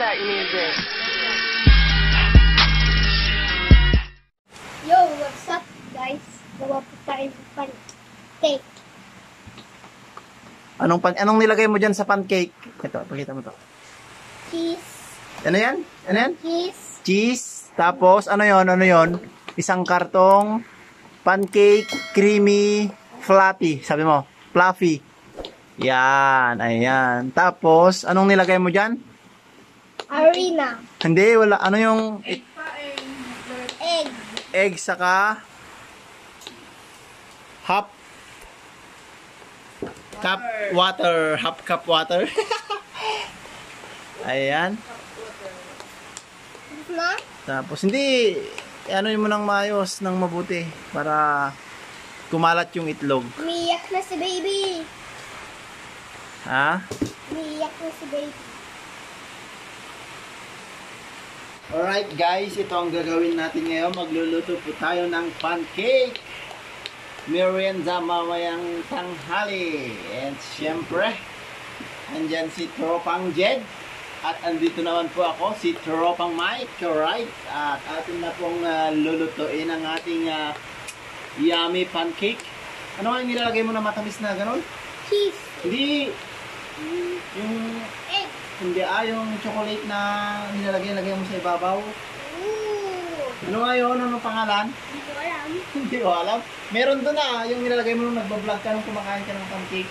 that music. Yo, what's up guys? Gawa po tayo ng pancake. Anong nilagay mo dyan sa pancake? Ito, pakita mo to. Cheese. Ano yan? Ano yan? Cheese. Cheese. Tapos, ano yon? Isang kartong pancake, creamy, fluffy. Sabi mo, fluffy. Yan, ayan. Tapos, anong nilagay mo dyan? Harina. Hindi, wala. Ano yung Egg. egg saka half cup water. Half cup water. Ayan. Na? Tapos, hindi, ano mo nang maayos, nang mabuti, para kumalat yung itlog. Umiiyak na si baby. Ha? Umiiyak na si baby. Alright guys, ito ang gagawin natin ngayon. Magluluto po tayo ng pancake. Merienda mamayang tanghali. And syempre, andyan si Tropang Jed. At andito naman po ako, si Tropang Mike. Alright? At atin na pong lulutuin ang ating yummy pancake. Ano nga yung nilalagay mo na matamis na ganon? Cheese. Hindi. Yung Egg. hindi yung chocolate na nilalagay mo sa ibabaw. Ooh. Ano nga yun? Ano pangalan? Hindi ko alam. Hindi ko alam. Meron doon yung nilalagay mo nung nagbablog ka nung kumakain ka ng pancake.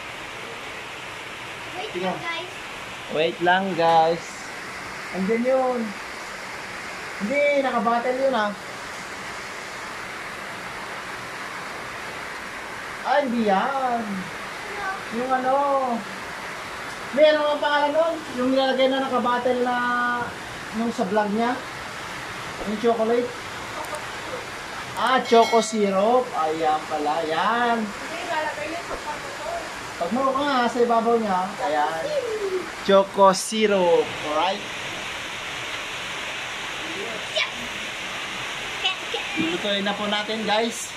Wait Tingnan. lang guys. Wait lang guys. Andyan yun. Hindi, nakabattle yun hindi yan. Yung ano. May ano ang pangalan nun? Yung nilalagay na nakabattle na nung sa vlog niya. Yung chocolate. Choco syrup. Ayan pala. Yan. Pag mo ka nga sa ibabaw niya. Ayan. Choco syrup. Alright? Lulutuin na po natin guys.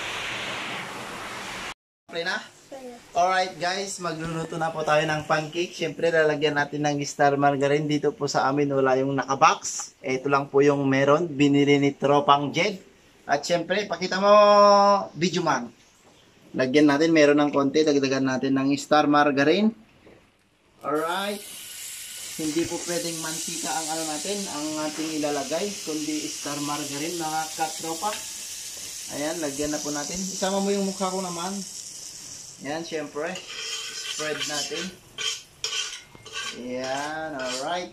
Okay na? Alright guys, magluluto na po tayo ng pancake. Siyempre, lalagyan natin ng star margarine. Dito po sa amin, wala yung nakabox. Ito lang po yung meron. Binili ni Tropang Jed. At siyempre, pakita mo, video man. Lagyan natin, meron ng konti. Dagdagan natin ng star margarine. Alright. Hindi po pwedeng mantika ang ano natin, ang ating ilalagay. Kundi star margarine, mga katropa. Ayan, lagyan na po natin. Isama mo yung mukha ko naman. Yan, syempre, spread natin. Yan, alright.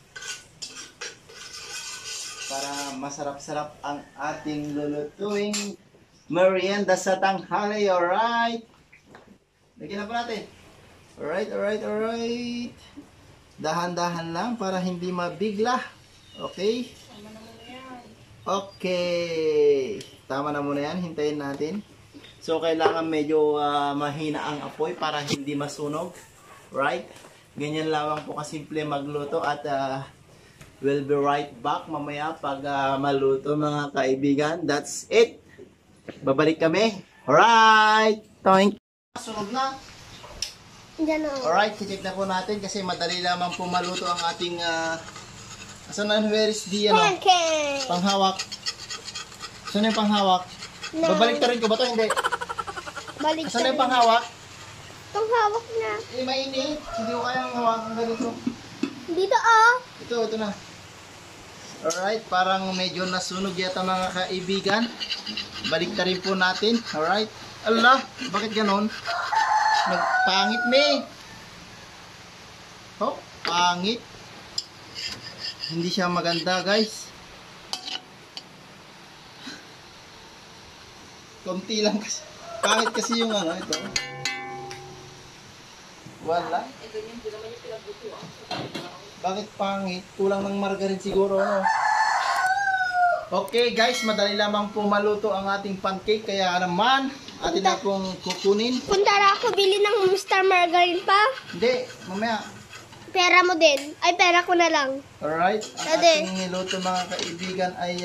Para masarap-sarap ang ating lulutuing merienda sa tanghali, alright. Lagyan na po natin. Alright. Dahan-dahan lang para hindi mabigla. Okay? Okay. Tama na muna yan, hintayin natin. So, kailangan medyo mahina ang apoy para hindi masunog. Right? Ganyan lamang po kasimple magluto at we'll be right back mamaya pag maluto mga kaibigan. That's it. Babalik kami. Alright. Thank you. Sunog na. Alright, check na po natin kasi madali lamang po maluto ang ating asan na, where is the Pancake. panghawak? Saan yung panghawak? No. Babalik rin ko ba ito? Hindi. Balik. Asan na yung panghawak? Itong hawak na. Mainit. Hindi ko kayang hawakan ganito. Dito Ito na. Alright, parang medyo nasunog yata mga kaibigan. Balik rin po natin. Alright. Allah, bakit ganon? Nagpangit pangit. Hindi siya maganda guys. Konti lang kasi. Pangit kasi yung ito. Wala. Bakit pangit? Kulang ng margarine siguro, Okay guys, madali lamang po maluto ang ating pancake. Kaya naman, atin na pong kukunin. Punta na ako bili ng star margarine pa. Hindi, mamaya. Pera mo din. Ay, pera ko na lang. Alright, ang ating niluto mga kaibigan ay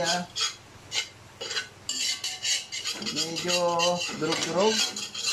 medyo durog-durog.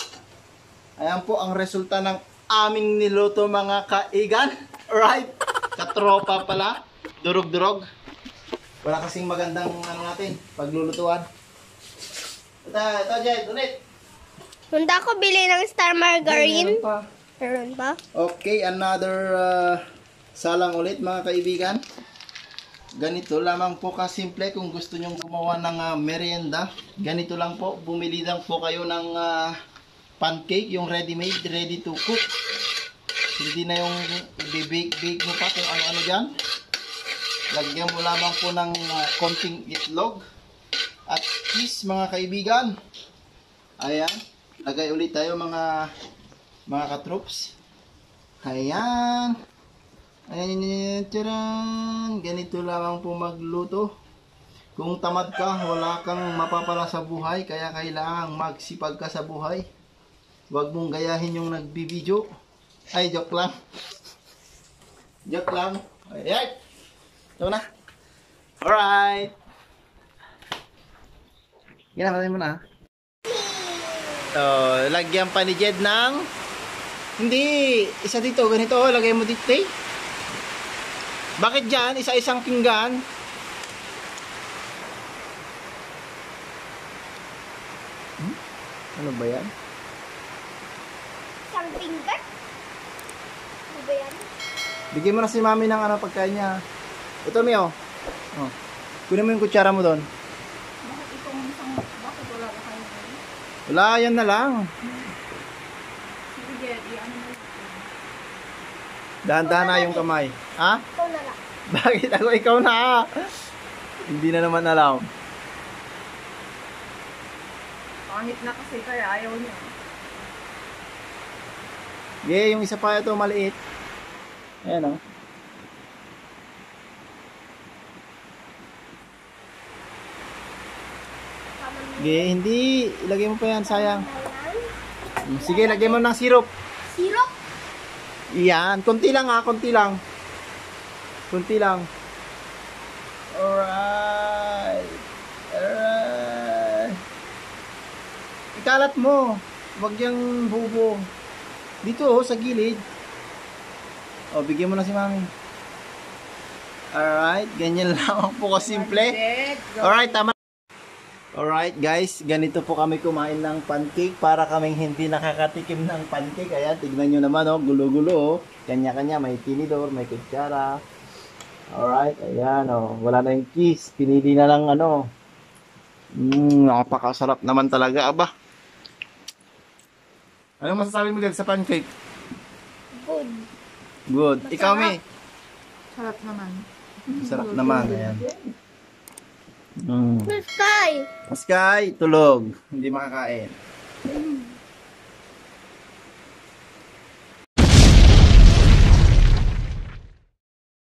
Ayan po ang resulta ng aming niluto mga kaigan. Alright. Katropa pala. Durog-durog. Wala kasing magandang ano natin, paglulutuan. Ito, Jed, ulit. Punta ako bili ng Star Margarine. Meron pa. Meron pa? Okay, another salang ulit mga kaibigan. Ganito lamang po kasimple kung gusto nyong gumawa ng merienda. Ganito lang po, bumili lang po kayo ng pancake, yung ready-made, ready to cook. Hindi na yung bake-bake mo pa kung ano-ano dyan. Lagyan mo lamang po ng konting itlog at cheese mga kaibigan. Ayan, lagay ulit tayo mga katroops. Ayan. Ayan, tcharan. Ganito lamang po magluto. Kung tamad ka, wala kang mapapala sa buhay, kaya kailangan magsipag ka sa buhay. Huwag mong gayahin yung nagbibideo. Ay, joke lang. Joke lang. Ayan. Ito na. Alright. Ginagawa mo na. Lagyan pa ni Jed ng... Hindi. Isa dito. Ganito. Lagay mo dito. Bakit dyan? Isa-isang pinggan. Ano ba yan? Isang finger? Ano ba yan? Bigyan mo na si mami ng pagkain niya. Ito, Mio. Oh. Kunin mo yung kutsara mo doon. Bakit itong isang, bakit wala ka kayo doon? Wala, yan na lang. Sige, Jerry, ano mo? Dahan-dahan na yung kamay. Ha? Ito na lang. Bakit ako ikaw na? Hindi na naman alam. Pangit na kasi kaya ayaw niya. Yeah, yung isa pa ito maliit. Ayan o. Okay, hindi. Ilagay mo pa yan, sayang. Sige, lagay mo ng syrup. Syrup? Yan, konti lang ha, konti lang. Konti lang. Alright. Alright. Ikalat mo. Huwag yung bubo. Dito sa gilid. O, bigyan mo na si mami. Alright, ganyan lang po kasimple. Alright, tama. Alright guys, ganito po kami kumain ng pancake para kaming hindi nakakatikim ng pancake. Ayan, tignan nyo naman gulo-gulo. Kanya-kanya, may tinidor, may kutsara. Alright, ayan wala na yung cheese. Pinili na lang napakasarap naman talaga, aba. Anong masasabi mo dyan sa pancake? Good. Good. Ikaw, Mi? Sarap naman. Sarap naman, ayan. Sky! Sky, tulog. Hindi makakain.